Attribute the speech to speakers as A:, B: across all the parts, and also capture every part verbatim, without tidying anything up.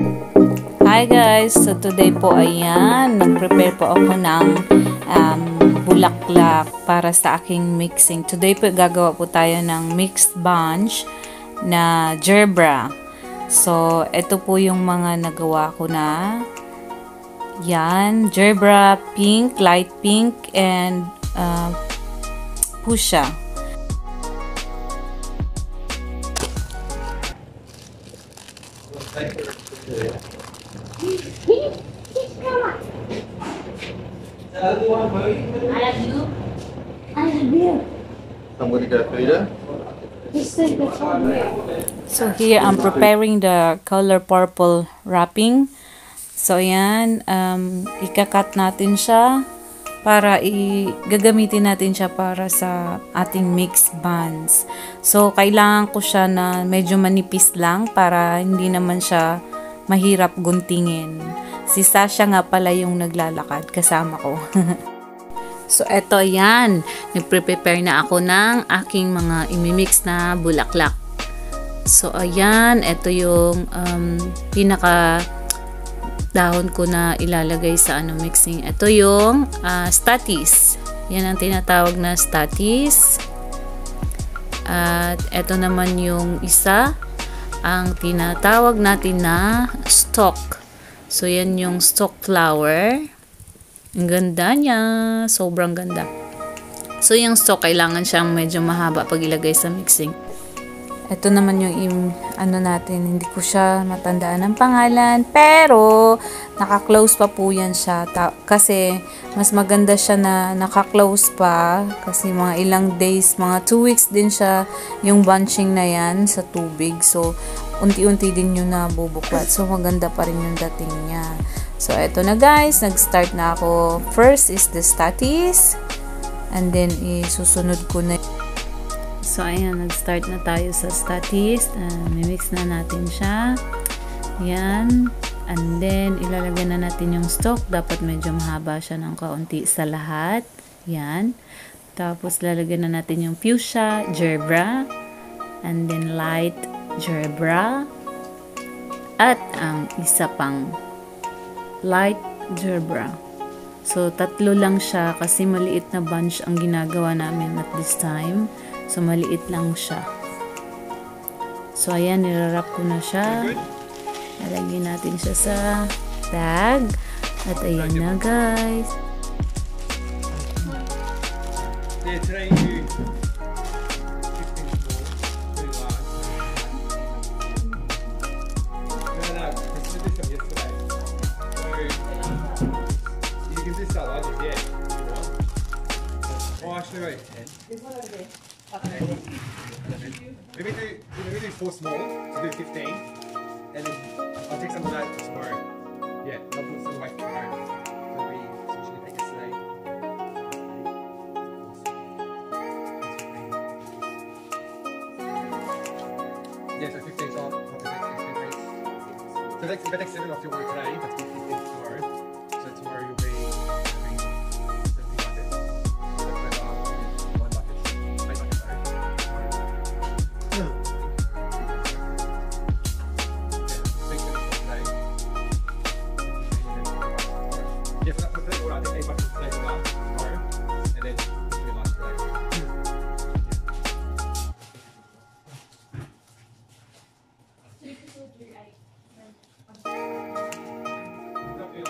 A: Hi guys! So today po ayan, nag-prepare po ako ng um, bulaklak para sa aking mixing. Today po gagawa po tayo ng mixed bunch na GERBRA. So ito po yung mga nagawa ko na. Yan, GERBRA pink, light pink, and uh, fuchsia.
B: I love you. I love you. Somebody got Peter?
A: So here I'm preparing the color purple wrapping. So yan, um, ikakat natin siya para i-gagamitin natin siya para sa ating mixed buns. So kailangan ko siya na medyo manipis lang para hindi naman siya mahirap guntingin. Si Sasha nga pala yung naglalakad kasama ko. So eto yan, nagpre-prepare na ako ng aking mga imimix na bulaklak. So ayan, eto yung um, pinaka dahon ko na ilalagay sa ano mixing. Ito yung uh, STATICE. Yan ang tinatawag na STATICE. At ito naman yung isa, ang tinatawag natin na stalk. So yan yung stalk flower. Ang ganda niya, sobrang ganda. So yung stalk kailangan siyang medyo mahaba pag ilagay sa mixing. Ito naman yung im, ano natin, hindi ko siya matandaan ng pangalan, pero naka-close pa po yan siya. Ta kasi mas maganda siya na naka-close pa kasi mga ilang days, mga two weeks din siya yung bunching na yan sa tubig. So unti-unti din yung nabubuklat. So maganda pa rin yung dating niya. So eto na guys, nag-start na ako. First is the STATICE, and then isusunod ko na. So, ayan, nag-start na tayo sa STATICE. Uh, mimix na natin siya. Yan. And then, ilalagay na natin yung stalk. Dapat medyo mahaba siya ng kaunti sa lahat. Yan. Tapos, lalagyan na natin yung fuchsia, GERBRA. And then, light GERBRA. At ang isa pang light GERBRA. So, tatlo lang siya kasi maliit na bunch ang ginagawa namin at this time. So, maliit lang siya. So, ayan, nirarap ko na siya. Nalagyan natin siya sa bag. At ayan na, guys.
C: Yeah, today you fifteen more, no, no, I did this one yesterday. So, you can just start like this, yeah, if you want. Oh, actually, wait. This one over there. Okay. Let me do let me do four small to do fifteen, and then I'll take some of that tomorrow. Yeah, I'll put some away for tomorrow. That'll be something to take us today. Yeah, so fifteen so I'll have to take fifteen days. So that's if I take seven off your work today, that's fifteen tomorrow. So tomorrow you'll be having seventy buckets. So that's better. One bucket. Eight buckets. Yeah, for that, for that order, I think eight buckets today for that tomorrow, and then this will be last today. Yeah.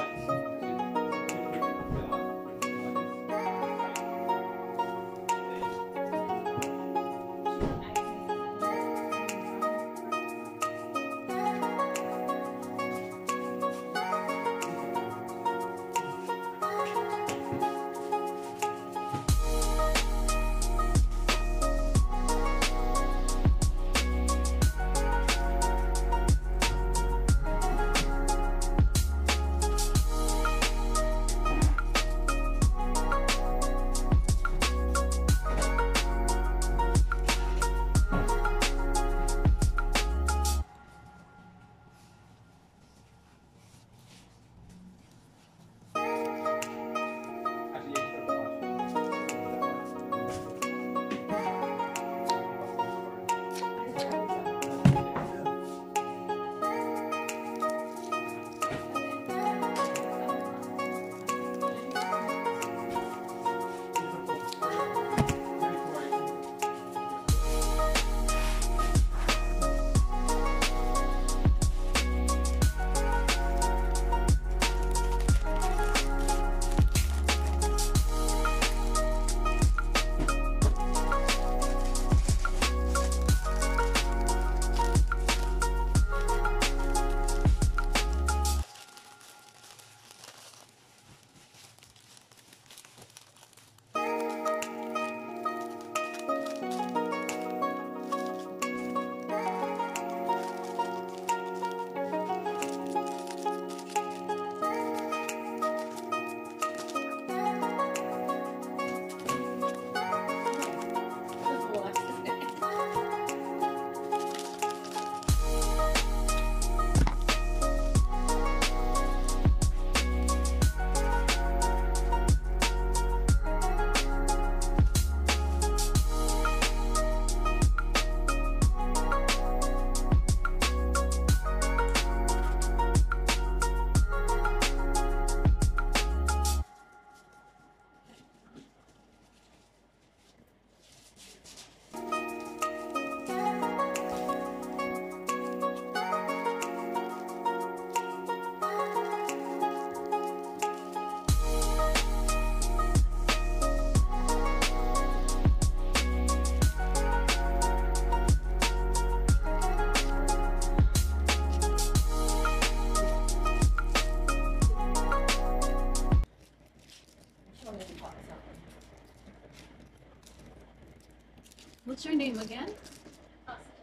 A: name again?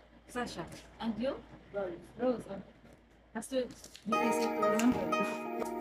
A: Sasha. And you? Rose. Rose. Oh. Has to be easy to remember.